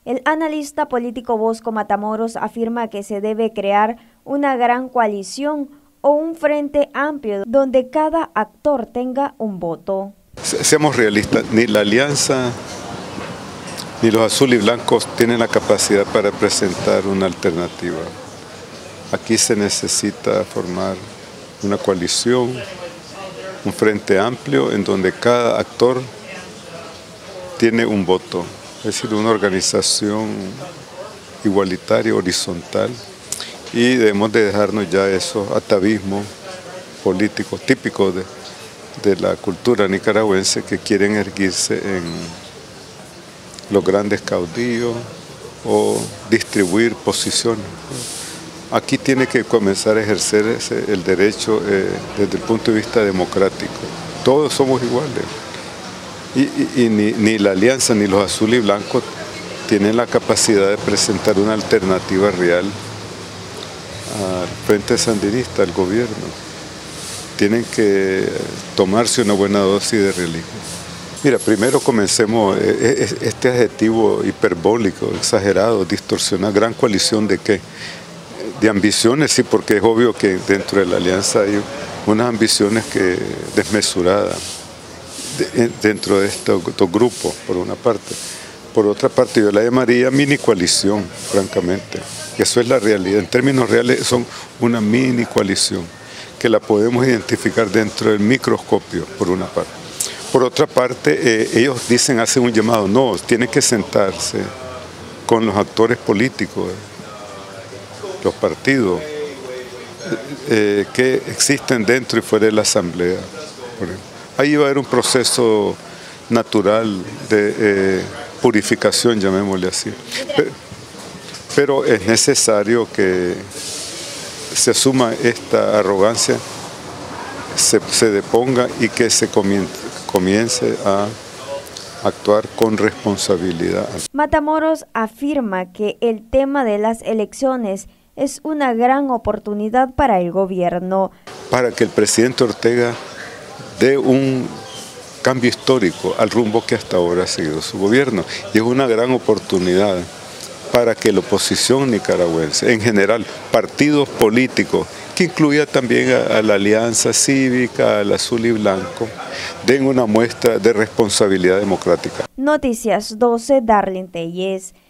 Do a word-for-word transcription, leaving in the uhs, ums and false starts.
El analista político Bosco Matamoros afirma que se debe crear una gran coalición o un frente amplio donde cada actor tenga un voto. Seamos realistas, ni la alianza ni los azul y blancos tienen la capacidad para presentar una alternativa. Aquí se necesita formar una coalición, un frente amplio en donde cada actor tiene un voto, es decir, una organización igualitaria, horizontal, y debemos de dejarnos ya esos atavismos políticos típicos de, de la cultura nicaragüense que quieren erguirse en los grandes caudillos o distribuir posiciones. Aquí tiene que comenzar a ejercer ese, el derecho eh, desde el punto de vista democrático. Todos somos iguales. Y, y, y ni, ni la alianza ni los azul y blancos tienen la capacidad de presentar una alternativa real al Frente Sandinista, al gobierno. Tienen que tomarse una buena dosis de realismo. Mira, primero comencemos, este adjetivo hiperbólico, exagerado, distorsionado, gran coalición ¿de qué? De ambiciones, sí, porque es obvio que dentro de la alianza hay unas ambiciones que desmesuradas de, dentro de estos, estos grupos, por una parte. Por otra parte, yo la llamaría mini coalición, francamente. Eso es la realidad. En términos reales son una mini coalición que la podemos identificar dentro del microscopio, por una parte. Por otra parte, eh, ellos dicen, hacen un llamado, no, tienen que sentarse con los actores políticos, los partidos eh, que existen dentro y fuera de la Asamblea. Ahí va a haber un proceso natural de eh, purificación, llamémosle así. Pero, pero es necesario que se asuma esta arrogancia, se, se deponga y que se comience, comience a actuar con responsabilidad. Matamoros afirma que el tema de las elecciones es una gran oportunidad para el gobierno. Para que el presidente Ortega dé un cambio histórico al rumbo que hasta ahora ha seguido su gobierno. Y es una gran oportunidad para que la oposición nicaragüense, en general, partidos políticos, que incluya también a, a la Alianza Cívica, al Azul y Blanco, den una muestra de responsabilidad democrática. Noticias doce, Darlene Tellez.